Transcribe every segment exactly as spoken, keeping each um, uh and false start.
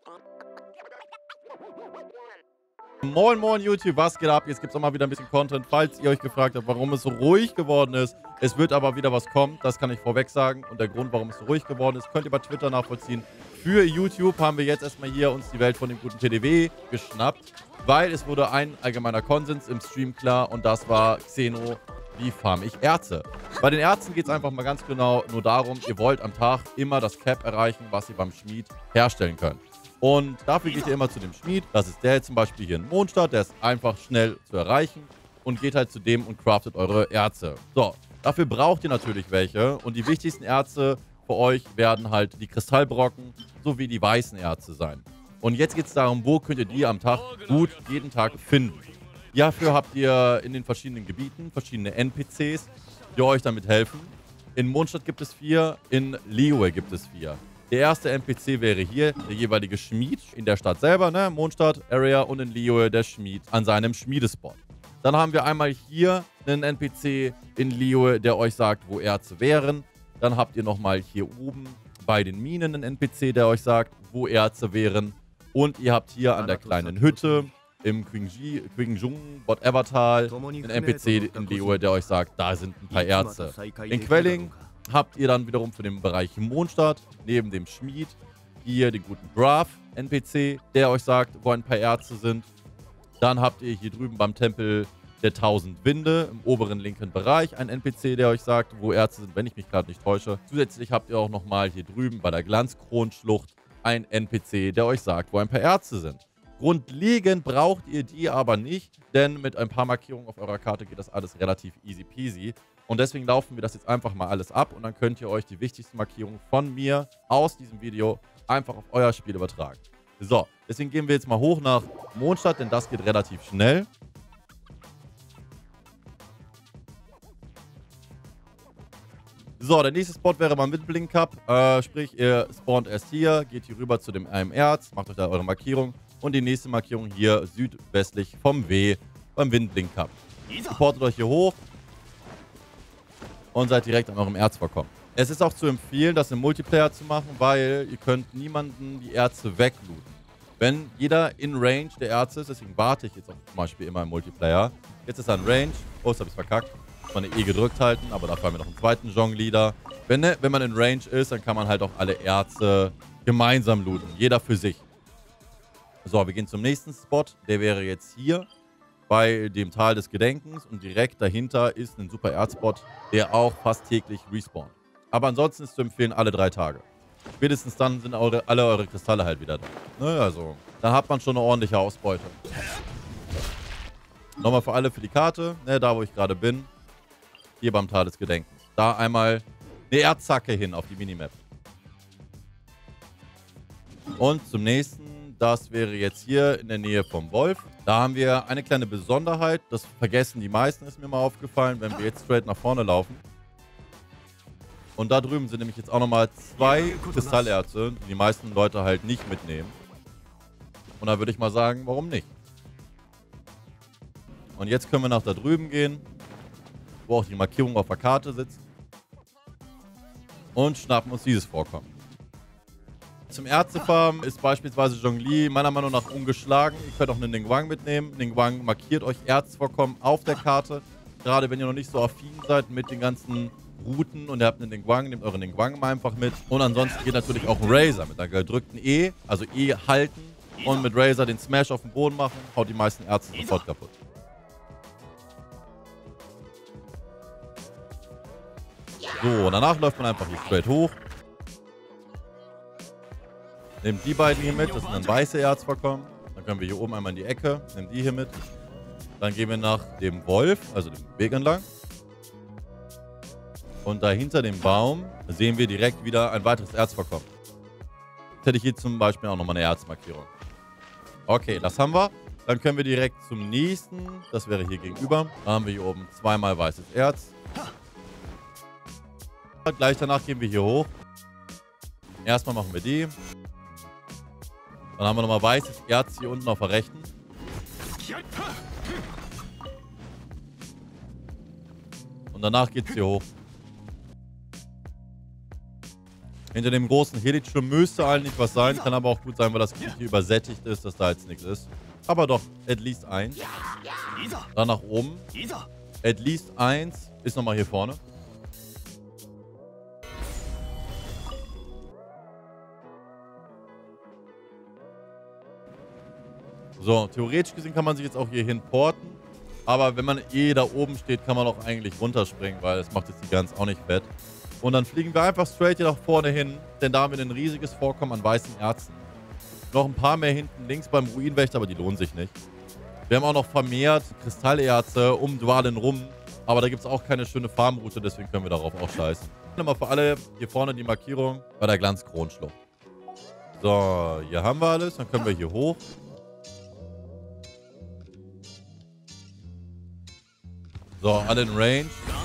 Moin Moin YouTube, was geht ab? Jetzt gibt es auch mal wieder ein bisschen Content, falls ihr euch gefragt habt, warum es so ruhig geworden ist. Es wird aber wieder was kommen, das kann ich vorweg sagen. Und der Grund, warum es so ruhig geworden ist, könnt ihr bei Twitter nachvollziehen. Für YouTube haben wir jetzt erstmal hier uns die Welt von dem guten T D W geschnappt, weil es wurde ein allgemeiner Konsens im Stream klar und das war Xeno, wie farm ich Erze. Bei den Erzen geht es einfach mal ganz genau nur darum, ihr wollt am Tag immer das Cap erreichen, was ihr beim Schmied herstellen könnt. Und dafür geht ihr immer zu dem Schmied. Das ist der jetzt zum Beispiel hier in Mondstadt. Der ist einfach schnell zu erreichen. Und geht halt zu dem und craftet eure Erze. So, dafür braucht ihr natürlich welche. Und die wichtigsten Erze für euch werden halt die Kristallbrocken sowie die weißen Erze sein. Und jetzt geht es darum, wo könnt ihr die am Tag gut jeden Tag finden. Dafür habt ihr in den verschiedenen Gebieten verschiedene N P Cs, die euch damit helfen. In Mondstadt gibt es vier, in Liyue gibt es vier. Der erste N P C wäre hier der jeweilige Schmied in der Stadt selber, ne? Mondstadt, Area und in Liyue der Schmied an seinem Schmiedespot. Dann haben wir einmal hier einen N P C in Liyue, der euch sagt, wo Erze wären. Dann habt ihr nochmal hier oben bei den Minen einen N P C, der euch sagt, wo Erze wären. Und ihr habt hier an der kleinen Hütte im Qingjung, whatever Tal, einen N P C in Liyue, der euch sagt, da sind ein paar Erze. In Quelling habt ihr dann wiederum für den Bereich Mondstadt, neben dem Schmied, hier den guten Graf N P C, der euch sagt, wo ein paar Erze sind. Dann habt ihr hier drüben beim Tempel der tausend Winde im oberen linken Bereich einen N P C, der euch sagt, wo Erze sind, wenn ich mich gerade nicht täusche. Zusätzlich habt ihr auch nochmal hier drüben bei der Glanzkronschlucht einen N P C, der euch sagt, wo ein paar Erze sind. Grundlegend braucht ihr die aber nicht, denn mit ein paar Markierungen auf eurer Karte geht das alles relativ easy peasy. Und deswegen laufen wir das jetzt einfach mal alles ab und dann könnt ihr euch die wichtigsten Markierungen von mir aus diesem Video einfach auf euer Spiel übertragen. So, deswegen gehen wir jetzt mal hoch nach Mondstadt, denn das geht relativ schnell. So, der nächste Spot wäre mal Windblink Cup. Äh, sprich, ihr spawnt erst hier, geht hier rüber zu dem einem Erz, macht euch da eure Markierung. Und die nächste Markierung hier südwestlich vom W beim Windblink Cup. Supportet euch hier hoch und seid direkt an eurem Erzvorkommen. Es ist auch zu empfehlen, das im Multiplayer zu machen, weil ihr könnt niemanden die Erze weglooten. Wenn jeder in Range der Erze ist, deswegen warte ich jetzt auch zum Beispiel immer im Multiplayer. Jetzt ist er in Range. Oh, jetzt habe ich es verkackt. Muss man eine E gedrückt halten, aber dafür haben wir noch einen zweiten Jonglieder. Wenn, wenn man in Range ist, dann kann man halt auch alle Erze gemeinsam looten. Jeder für sich. So, wir gehen zum nächsten Spot. Der wäre jetzt hier bei dem Tal des Gedenkens und direkt dahinter ist ein super Erzspot, der auch fast täglich respawnt. Aber ansonsten ist zu empfehlen, alle drei Tage. Spätestens dann sind eure, alle eure Kristalle halt wieder da. Ne, also, dann hat man schon eine ordentliche Ausbeute. Nochmal für alle für die Karte, ne, da wo ich gerade bin. Hier beim Tal des Gedenkens. Da einmal eine Erdzacke hin auf die Minimap. Und zum nächsten, das wäre jetzt hier in der Nähe vom Wolf. Da haben wir eine kleine Besonderheit. Das vergessen die meisten, ist mir mal aufgefallen, wenn wir jetzt straight nach vorne laufen. Und da drüben sind nämlich jetzt auch nochmal zwei Kristallerze, die die meisten Leute halt nicht mitnehmen. Und da würde ich mal sagen, warum nicht? Und jetzt können wir nach da drüben gehen, wo auch die Markierung auf der Karte sitzt. Und schnappen uns dieses Vorkommen. Zum Erzefarmen ist beispielsweise Zhongli meiner Meinung nach ungeschlagen. Ihr könnt auch einen Ningguang mitnehmen. Ningguang markiert euch Erzvorkommen auf der Karte. Gerade wenn ihr noch nicht so affin seid mit den ganzen Routen und ihr habt einen Ningguang, nehmt euren Ningguang mal einfach mit. Und ansonsten geht natürlich auch ein Razor mit einer gedrückten E, also E halten und mit Razor den Smash auf den Boden machen, haut die meisten Erze sofort kaputt. So, danach läuft man einfach hier straight hoch. Nehmt die beiden hier mit, das sind dann weiße Erzvorkommen. Dann können wir hier oben einmal in die Ecke, nehmen die hier mit. Dann gehen wir nach dem Wolf, also dem Weg entlang. Und dahinter dem Baum sehen wir direkt wieder ein weiteres Erzvorkommen. Jetzt hätte ich hier zum Beispiel auch nochmal eine Erzmarkierung. Okay, das haben wir. Dann können wir direkt zum nächsten, das wäre hier gegenüber. Da haben wir hier oben zweimal weißes Erz. Gleich danach gehen wir hier hoch. Erstmal machen wir die. Dann haben wir nochmal weißes Erz hier unten auf der rechten. Und danach geht es hier hoch. Hinter dem großen Helichum müsste eigentlich was sein. Kann aber auch gut sein, weil das Gebiet hier übersättigt ist, dass da jetzt nichts ist. Aber doch, at least eins. Dann nach oben. At least eins ist nochmal hier vorne. So, theoretisch gesehen kann man sich jetzt auch hier hin porten. Aber wenn man eh da oben steht, kann man auch eigentlich runterspringen, weil das macht jetzt die Gans auch nicht fett. Und dann fliegen wir einfach straight hier nach vorne hin, denn da haben wir ein riesiges Vorkommen an weißen Erzen. Noch ein paar mehr hinten links beim Ruinwächter, aber die lohnen sich nicht. Wir haben auch noch vermehrt Kristallerze um Dwalin rum, aber da gibt es auch keine schöne Farmroute, deswegen können wir darauf auch scheißen. Nochmal für alle hier vorne die Markierung bei der Glanzkronschlucht. So, hier haben wir alles, dann können wir hier hoch. So, alle in Range.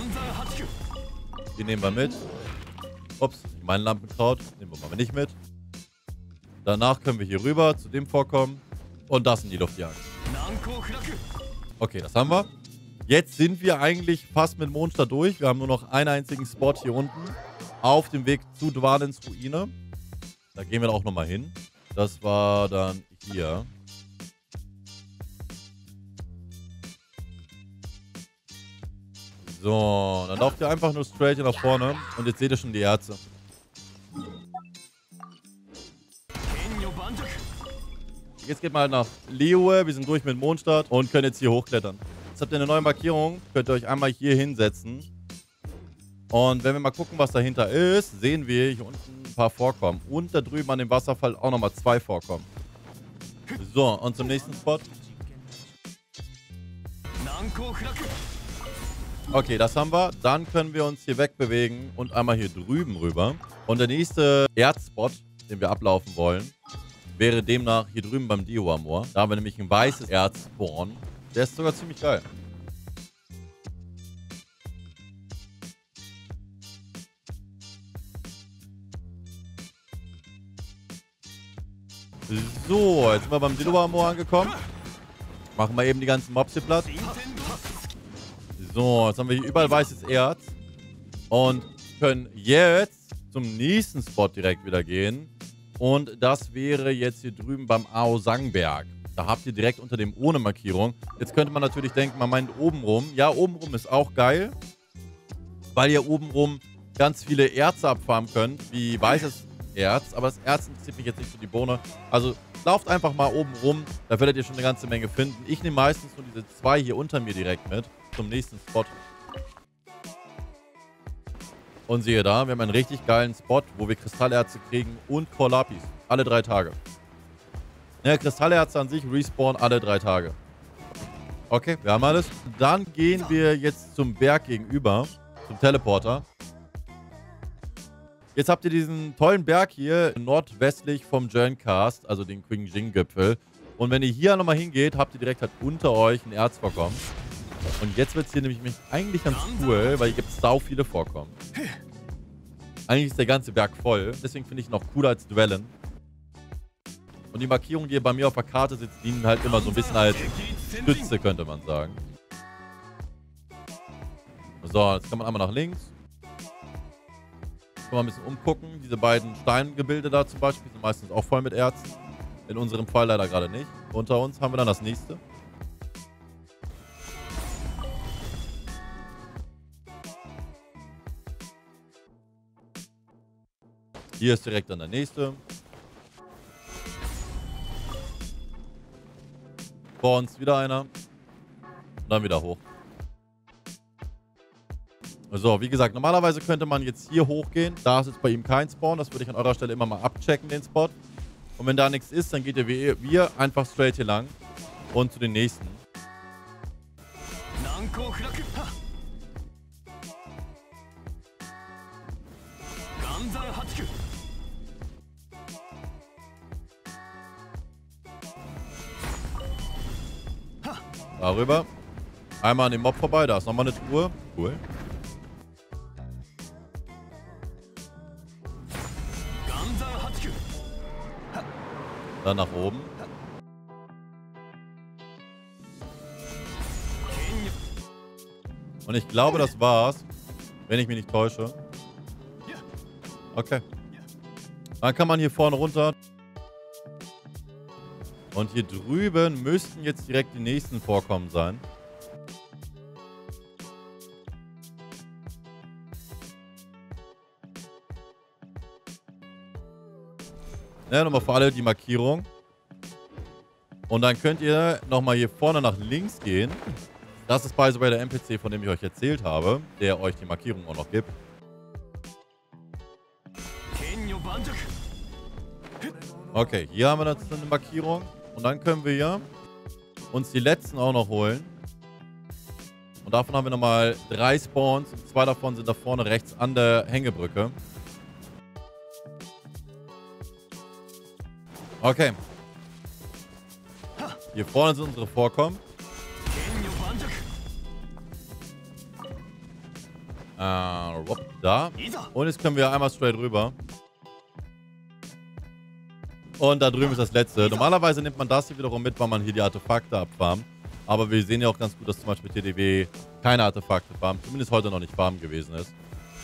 Die nehmen wir mit. Ups, mein Lampenkraut. Nehmen wir mal nicht mit. Danach können wir hier rüber zu dem Vorkommen. Und das in die Luftjagd. Okay, das haben wir. Jetzt sind wir eigentlich fast mit Mondstadt durch. Wir haben nur noch einen einzigen Spot hier unten. Auf dem Weg zu Dwalins Ruine. Da gehen wir auch nochmal hin. Das war dann hier. So, dann lauft ihr einfach nur straight hier nach vorne. Und jetzt seht ihr schon die Erze. Jetzt geht mal nach Liyue. Wir sind durch mit Mondstadt und können jetzt hier hochklettern. Jetzt habt ihr eine neue Markierung. Könnt ihr euch einmal hier hinsetzen. Und wenn wir mal gucken, was dahinter ist, sehen wir hier unten ein paar Vorkommen. Und da drüben an dem Wasserfall auch nochmal zwei Vorkommen. So, und zum nächsten Spot. Okay, das haben wir. Dann können wir uns hier wegbewegen und einmal hier drüben rüber. Und der nächste Erzspot, den wir ablaufen wollen, wäre demnach hier drüben beim Dioamor. Da haben wir nämlich ein weißes Erzsporn. Der ist sogar ziemlich geil. So, jetzt sind wir beim Dioamor angekommen. Machen wir eben die ganzen Mobs hier platt. So, jetzt haben wir hier überall weißes Erz. Und können jetzt zum nächsten Spot direkt wieder gehen. Und das wäre jetzt hier drüben beim Aosangberg. Da habt ihr direkt unter dem ohne Markierung. Jetzt könnte man natürlich denken, man meint obenrum. Ja, obenrum ist auch geil. Weil ihr obenrum ganz viele Erze abfarmen könnt, wie weißes Erz. Aber das Erz interessiert mich jetzt nicht für die Bohne. Also lauft einfach mal oben rum. Da werdet ihr schon eine ganze Menge finden. Ich nehme meistens nur diese zwei hier unter mir direkt mit. Zum nächsten Spot. Und siehe da, wir haben einen richtig geilen Spot, wo wir Kristallerze kriegen und Korlapis. Alle drei Tage. Ja, Kristallerze an sich respawnen alle drei Tage. Okay, wir haben alles. Dann gehen wir jetzt zum Berg gegenüber. Zum Teleporter. Jetzt habt ihr diesen tollen Berg hier nordwestlich vom Jerncast, also den Qingjing-Gipfel. Und wenn ihr hier nochmal hingeht, habt ihr direkt halt unter euch ein Erzvorkommen. Und jetzt wird es hier nämlich eigentlich ganz cool, weil hier gibt es sau viele Vorkommen. Eigentlich ist der ganze Berg voll. Deswegen finde ich ihn noch cooler als Dwalin. Und die Markierungen, die hier bei mir auf der Karte sitzen, dienen halt immer so ein bisschen als Stütze, könnte man sagen. So, jetzt kann man einmal nach links. Kann man ein bisschen umgucken. Diese beiden Steingebilde da zum Beispiel sind meistens auch voll mit Erz. In unserem Fall leider gerade nicht. Unter uns haben wir dann das nächste. Hier ist direkt dann der nächste. Vor uns wieder einer. Und dann wieder hoch. So, wie gesagt, normalerweise könnte man jetzt hier hochgehen. Da ist jetzt bei ihm kein Spawn. Das würde ich an eurer Stelle immer mal abchecken, den Spot. Und wenn da nichts ist, dann geht ihr wie wir einfach straight hier lang. Und zu den nächsten. Darüber. Einmal an dem Mob vorbei. Da ist nochmal eine Truhe. Cool. Dann nach oben. Und ich glaube, das war's. Wenn ich mich nicht täusche. Okay. Dann kann man hier vorne runter. Und hier drüben müssten jetzt direkt die nächsten Vorkommen sein. Ja, nochmal für alle die Markierung. Und dann könnt ihr nochmal hier vorne nach links gehen. Das ist bei so bei der N P C, von dem ich euch erzählt habe, der euch die Markierung auch noch gibt. Okay, hier haben wir dazu eine Markierung. Und dann können wir hier uns die letzten auch noch holen. Und davon haben wir nochmal drei Spawns. Und zwei davon sind da vorne rechts an der Hängebrücke. Okay. Hier vorne sind unsere Vorkommen. Äh, da. Und jetzt können wir einmal straight rüber. Und da drüben ist das letzte. Normalerweise nimmt man das hier wiederum mit, weil man hier die Artefakte abfarmt. Aber wir sehen ja auch ganz gut, dass zum Beispiel T D W keine Artefakte farmt. Zumindest heute noch nicht farmen gewesen ist.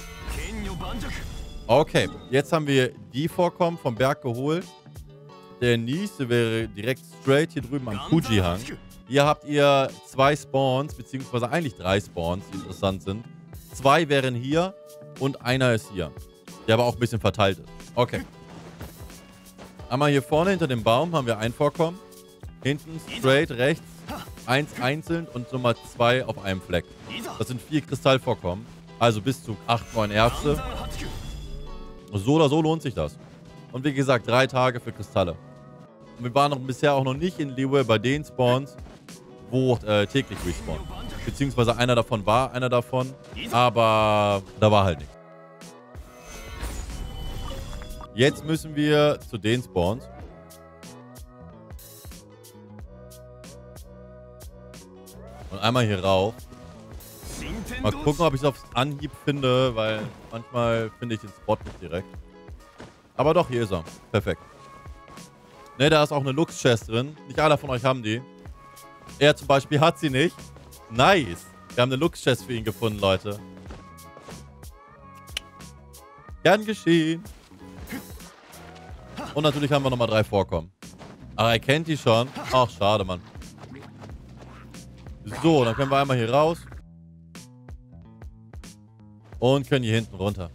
Okay, jetzt haben wir die Vorkommen vom Berg geholt. Der nächste wäre direkt straight hier drüben am Fuji-Hang. Hier habt ihr zwei Spawns, beziehungsweise eigentlich drei Spawns, die interessant sind. Zwei wären hier und einer ist hier. Der aber auch ein bisschen verteilt ist. Okay. Einmal hier vorne hinter dem Baum haben wir ein Vorkommen. Hinten straight rechts eins einzeln und Nummer zwei auf einem Fleck. Das sind vier Kristallvorkommen. Also bis zu acht, neun Erze. So oder so lohnt sich das. Und wie gesagt, drei Tage für Kristalle. Und wir waren noch bisher auch noch nicht in Liyue bei den Spawns, wo äh, täglich respawnen. Beziehungsweise einer davon war einer davon, aber da war halt nichts. Jetzt müssen wir zu den Spawns. Und einmal hier rauf. Mal gucken, ob ich es auf Anhieb finde, weil manchmal finde ich den Spot nicht direkt. Aber doch, hier ist er. Perfekt. Ne, da ist auch eine Lux-Chest drin. Nicht alle von euch haben die. Er zum Beispiel hat sie nicht. Nice. Wir haben eine Lux-Chest für ihn gefunden, Leute. Gern geschehen. Und natürlich haben wir nochmal drei Vorkommen. Aber er kennt die schon. Ach, schade, Mann. So, dann können wir einmal hier raus. Und können hier hinten runter.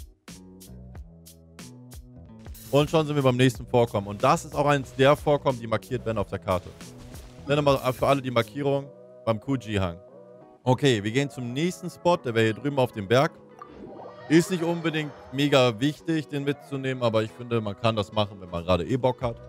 Und schon sind wir beim nächsten Vorkommen. Und das ist auch eines der Vorkommen, die markiert werden auf der Karte. Dann nochmal für alle die Markierung beim Fuji-Hang. Okay, wir gehen zum nächsten Spot. Der wäre hier drüben auf dem Berg. Ist nicht unbedingt mega wichtig, den mitzunehmen, aber ich finde, man kann das machen, wenn man gerade eh Bock hat.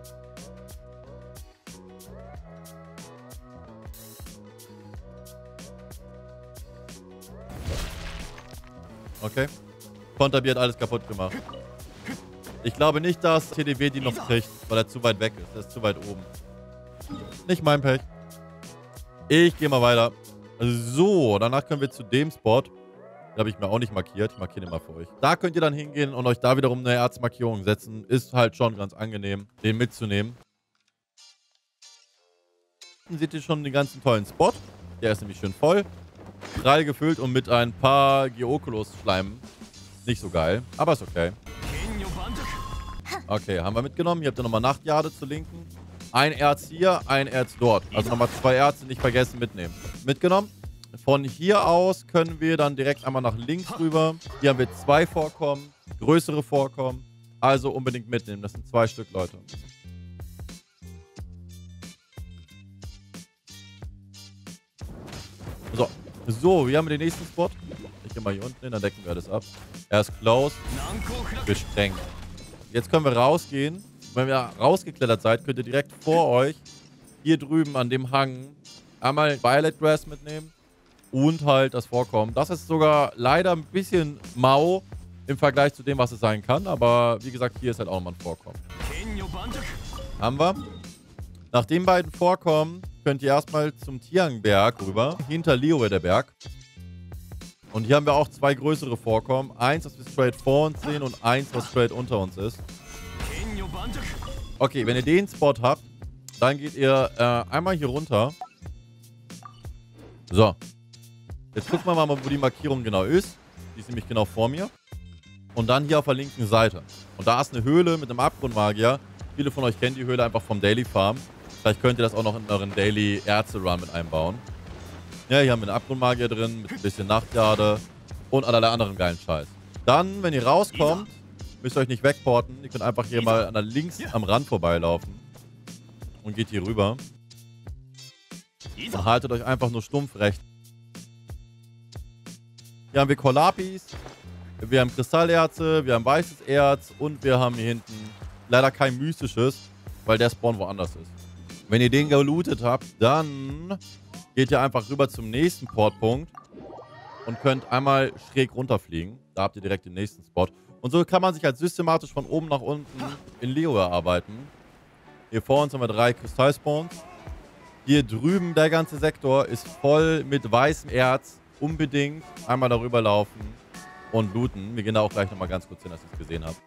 Okay. Konterbi hat alles kaputt gemacht. Ich glaube nicht, dass T D W die noch kriegt, weil er zu weit weg ist. Er ist zu weit oben. Nicht mein Pech. Ich gehe mal weiter. So, danach können wir zu dem Spot. Den habe ich mir auch nicht markiert. Ich markiere den mal für euch. Da könnt ihr dann hingehen und euch da wiederum eine Erzmarkierung setzen. Ist halt schon ganz angenehm, den mitzunehmen. Dann seht ihr schon den ganzen tollen Spot. Der ist nämlich schön voll. Prall gefüllt und mit ein paar Geoculus-Schleimen. Nicht so geil, aber ist okay. Okay, haben wir mitgenommen. Hier habt ihr nochmal Nachtjade zur Linken. Ein Erz hier, ein Erz dort. Also nochmal zwei Erze nicht vergessen mitnehmen. Mitgenommen. Von hier aus können wir dann direkt einmal nach links rüber. Hier haben wir zwei Vorkommen, größere Vorkommen. Also unbedingt mitnehmen. Das sind zwei Stück, Leute. So. So, wir haben den nächsten Spot. Ich gehe mal hier unten hin, dann decken wir alles ab. Er ist close. Gesprengt. Jetzt können wir rausgehen. Wenn ihr rausgeklettert seid, könnt ihr direkt vor euch hier drüben an dem Hang einmal Violet Grass mitnehmen und halt das Vorkommen. Das ist sogar leider ein bisschen mau im Vergleich zu dem, was es sein kann. Aber wie gesagt, hier ist halt auch nochmal ein Vorkommen. Haben wir. Nach den beiden Vorkommen könnt ihr erstmal zum Tiangberg rüber. Hinter Liyue der Berg. Und hier haben wir auch zwei größere Vorkommen. Eins, das wir straight vor uns sehen und eins, was straight unter uns ist. Okay, wenn ihr den Spot habt, dann geht ihr äh, einmal hier runter. So. Jetzt gucken wir mal, wo die Markierung genau ist. Die ist nämlich genau vor mir. Und dann hier auf der linken Seite. Und Und da ist eine Höhle mit einem Abgrundmagier. Viele von euch kennen die Höhle einfach vom Daily Farm. Vielleicht könnt ihr das auch noch in euren Daily Ärzte-Run mit einbauen. Ja, hier haben wir einen Abgrundmagier drin mit ein bisschen Nachtjade und allerlei anderen geilen Scheiß. Dann, wenn ihr rauskommt, müsst ihr euch nicht wegporten. Ihr könnt einfach hier mal an der links am Rand vorbeilaufen. Und geht hier rüber. Und haltet euch einfach nur stumpf rechts. Hier haben wir Kolapis. Wir haben Kristallerze, wir haben weißes Erz und wir haben hier hinten leider kein mystisches, weil der Spawn woanders ist. Wenn ihr den gelootet habt, dann geht ihr einfach rüber zum nächsten Portpunkt und könnt einmal schräg runterfliegen. Da habt ihr direkt den nächsten Spot. Und so kann man sich halt systematisch von oben nach unten in Leo erarbeiten. Hier vor uns haben wir drei Kristallspawns. Hier drüben der ganze Sektor ist voll mit weißem Erz. Unbedingt einmal darüber laufen und looten. Wir gehen da auch gleich nochmal ganz kurz hin, dass ihr es gesehen habt.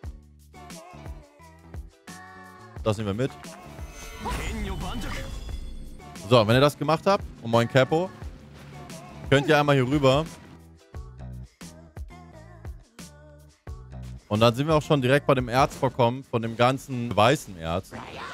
Das nehmen wir mit. So, wenn ihr das gemacht habt, und moin Capo, könnt ihr einmal hier rüber. Und dann sind wir auch schon direkt bei dem Erzvorkommen von dem ganzen weißen Erz.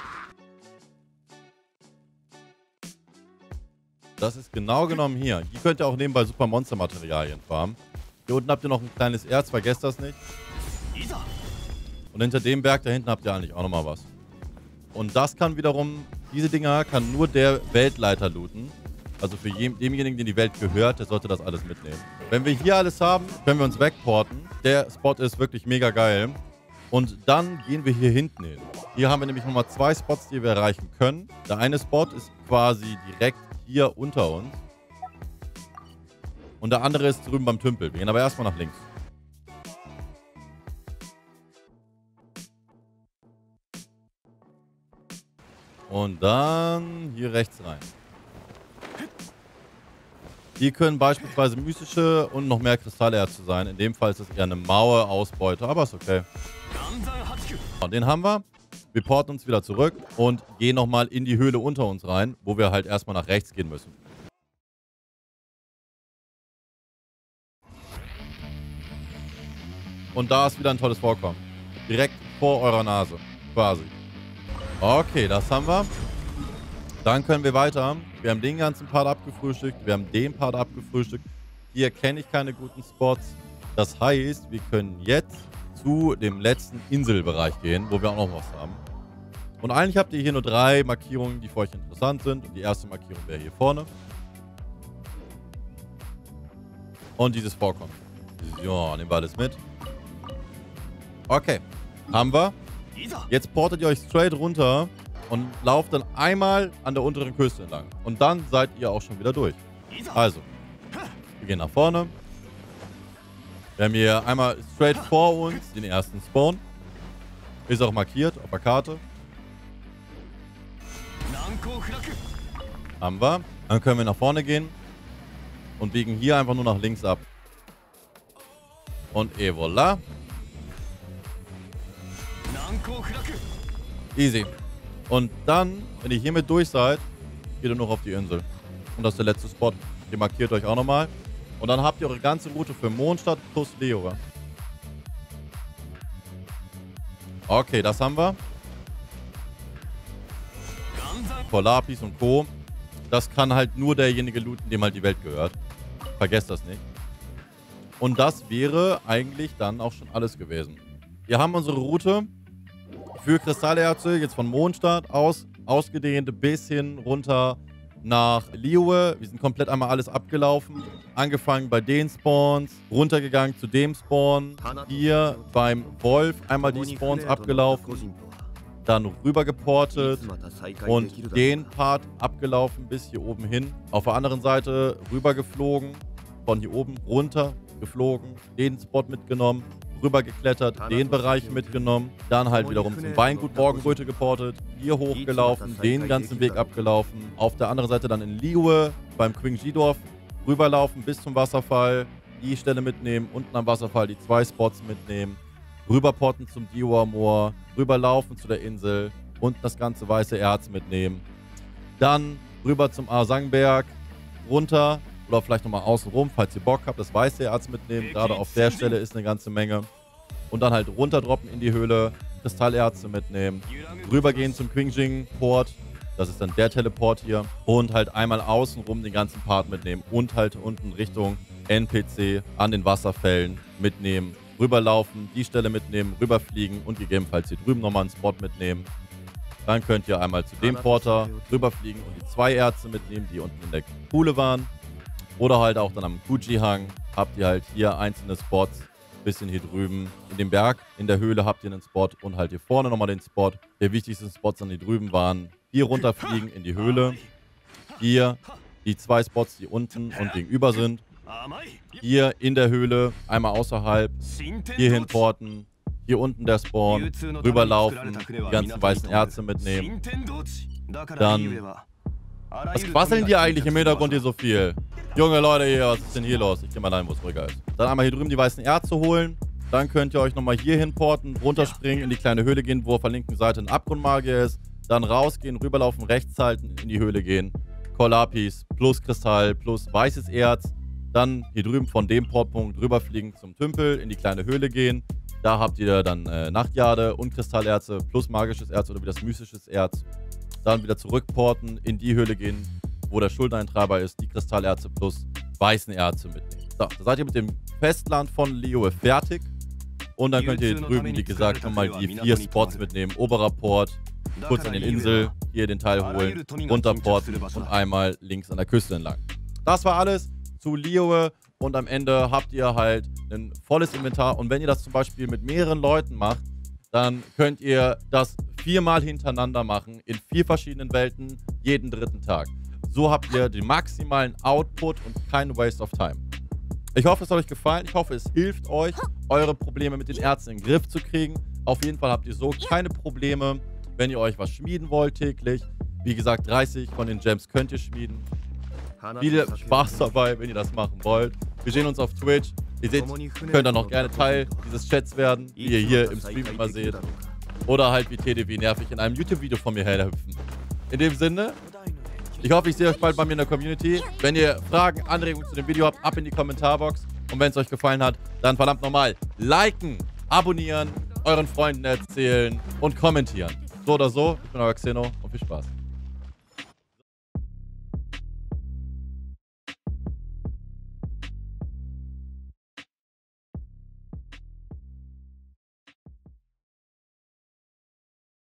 Das ist genau genommen hier. Hier könnt ihr auch nebenbei Super Monster Materialien farmen. Hier unten habt ihr noch ein kleines Erz, vergesst das nicht. Und hinter dem Berg da hinten habt ihr eigentlich auch nochmal was. Und das kann wiederum, diese Dinger kann nur der Weltleiter looten. Also für demjenigen, dem die Welt gehört, der sollte das alles mitnehmen. Wenn wir hier alles haben, können wir uns wegporten. Der Spot ist wirklich mega geil. Und dann gehen wir hier hinten hin. Hier haben wir nämlich nochmal zwei Spots, die wir erreichen können. Der eine Spot ist quasi direkt hier unter uns. Und der andere ist drüben beim Tümpel. Wir gehen aber erstmal nach links. Und dann hier rechts rein. Hier können beispielsweise mystische und noch mehr Kristallerze sein. In dem Fall ist es eher eine maue Ausbeute, aber ist okay. Und den haben wir. Wir porten uns wieder zurück und gehen nochmal in die Höhle unter uns rein, wo wir halt erstmal nach rechts gehen müssen. Und da ist wieder ein tolles Vorkommen. Direkt vor eurer Nase, quasi. Okay, das haben wir. Dann können wir weiter. Wir haben den ganzen Part abgefrühstückt. Wir haben den Part abgefrühstückt. Hier kenne ich keine guten Spots. Das heißt, wir können jetzt zu dem letzten Inselbereich gehen, wo wir auch noch was haben. Und eigentlich habt ihr hier nur drei Markierungen, die für euch interessant sind. Und die erste Markierung wäre hier vorne. Und dieses Vorkommen. So, nehmen wir alles mit. Okay, haben wir. Jetzt portet ihr euch straight runter und lauft dann einmal an der unteren Küste entlang. Und dann seid ihr auch schon wieder durch. Also, wir gehen nach vorne. Wir haben hier einmal straight vor uns den ersten Spawn. Ist auch markiert auf der Karte. Haben wir. Dann können wir nach vorne gehen und biegen hier einfach nur nach links ab. Und et voilà. Easy. Und dann, wenn ihr hiermit durch seid, geht ihr noch auf die Insel. Und das ist der letzte Spot. Ihr markiert euch auch nochmal. Und dann habt ihr eure ganze Route für Mondstadt plus Leora. Okay, das haben wir. Kolapis und Co. Das kann halt nur derjenige looten, dem halt die Welt gehört. Vergesst das nicht. Und das wäre eigentlich dann auch schon alles gewesen. Wir haben unsere Route für Kristallerze jetzt von Mondstadt aus ausgedehnt bis hin runter nach Liyue. Wir sind komplett einmal alles abgelaufen. Angefangen bei den Spawns, runtergegangen zu dem Spawn. Hier beim Wolf einmal die Spawns abgelaufen. Dann rüber geportet und den Part abgelaufen bis hier oben hin. Auf der anderen Seite rüber geflogen, von hier oben runter geflogen, den Spot mitgenommen, rüber geklettert, den Bereich mitgenommen, dann halt wiederum zum Weingut Morgenröte geportet, hier hochgelaufen, den ganzen Weg abgelaufen, auf der anderen Seite dann in Liyue beim Qingji-Dorf rüberlaufen bis zum Wasserfall, die Stelle mitnehmen, unten am Wasserfall die zwei Spots mitnehmen, rüberporten zum Diwa-Moor, rüberlaufen zu der Insel und das ganze weiße Erz mitnehmen. Dann rüber zum Arsangberg, runter oder vielleicht nochmal außen rum, falls ihr Bock habt, das weiße Erz mitnehmen. Gerade auf der Stelle ist eine ganze Menge. und dann halt runterdroppen in die Höhle, Kristallerze mitnehmen, rübergehen zum Qingjing-Port, das ist dann der Teleport hier, und halt einmal außenrum den ganzen Part mitnehmen und halt unten Richtung N P C an den Wasserfällen mitnehmen, rüberlaufen, die Stelle mitnehmen, rüberfliegen und gegebenenfalls hier drüben nochmal einen Spot mitnehmen. Dann könnt ihr einmal zu dem Porter rüberfliegen und die zwei Erze mitnehmen, die unten in der Kuhle waren. Oder halt auch dann am Kuji-Hang habt ihr halt hier einzelne Spots. Bisschen hier drüben in dem Berg, in der Höhle habt ihr einen Spot und halt hier vorne nochmal den Spot. Die wichtigsten Spots dann hier drüben waren hier runterfliegen in die Höhle. Hier die zwei Spots, die unten und gegenüber sind. Hier in der Höhle, einmal außerhalb. Hier hinporten. Hier unten der Spawn, rüberlaufen, die ganzen weißen Erze mitnehmen. Dann, was quasseln die eigentlich im Hintergrund hier so viel? Junge Leute hier, was ist denn hier los? Ich geh mal dahin, wo es ruhiger ist. Dann einmal hier drüben die weißen Erze holen. Dann könnt ihr euch nochmal hier hinporten, runterspringen, in die kleine Höhle gehen, wo auf der linken Seite ein Abgrundmagier ist. Dann rausgehen, rüberlaufen, rechts halten, in die Höhle gehen. Kohlapis plus Kristall plus weißes Erz. Dann hier drüben von dem Portpunkt rüberfliegen zum Tümpel, in die kleine Höhle gehen. Da habt ihr dann äh, Nachtjade und Kristallerze plus magisches Erz oder wie das mystisches Erz. Dann wieder zurückporten, in die Höhle gehen, wo der Schuldeneintreiber ist, die Kristallerze plus weißen Erze mitnehmen. So, da seid ihr mit dem Festland von Liyue fertig. Und dann könnt ihr hier drüben, wie gesagt, nochmal die vier Spots mitnehmen. Oberer Port, kurz an den Insel, hier den Teil holen, runterporten und einmal links an der Küste entlang. Das war alles zu Liyue. Und am Ende habt ihr halt ein volles Inventar. Und wenn ihr das zum Beispiel mit mehreren Leuten macht, dann könnt ihr das viermal hintereinander machen, in vier verschiedenen Welten, jeden dritten Tag. So habt ihr den maximalen Output und keinen Waste of Time. Ich hoffe, es hat euch gefallen. Ich hoffe, es hilft euch, eure Probleme mit den Erzen in den Griff zu kriegen. Auf jeden Fall habt ihr so keine Probleme, wenn ihr euch was schmieden wollt täglich. Wie gesagt, dreißig von den Gems könnt ihr schmieden. Viel Spaß dabei, wenn ihr das machen wollt. Wir sehen uns auf Twitch. Ihr seht, könnt dann noch gerne Teil dieses Chats werden, wie ihr hier im Stream immer seht. Oder halt wie T D W nervig in einem YouTube-Video von mir herhüpfen. In dem Sinne, ich hoffe, ich sehe euch bald bei mir in der Community. Wenn ihr Fragen, Anregungen zu dem Video habt, ab in die Kommentarbox. Und wenn es euch gefallen hat, dann verdammt nochmal liken, abonnieren, euren Freunden erzählen und kommentieren. So oder so, ich bin euer Xeno und viel Spaß.